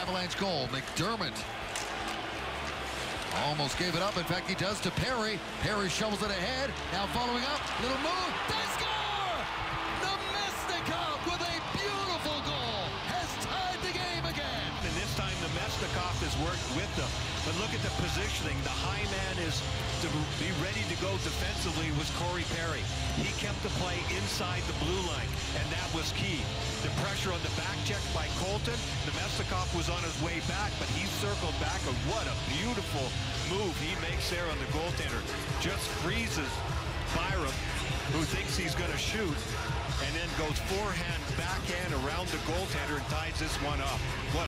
Avalanche goal. McDermott almost gave it up. In fact, he does to Perry. Perry shovels it ahead. Now following up. Little move. They score! Namestnikov with a beautiful goal has tied the game again. And this time, Namestnikov has worked with them. But look at the positioning. The high man is to be ready to go defensively was Corey Perry. He kept the play inside the blue line, and that was key. The pressure on the back check by Colton. Namestnikov was on his way back, but he circled back, and what a beautiful move he makes there on the goaltender. Just freezes Byram, who thinks he's going to shoot, and then goes forehand, backhand around the goaltender and ties this one up. What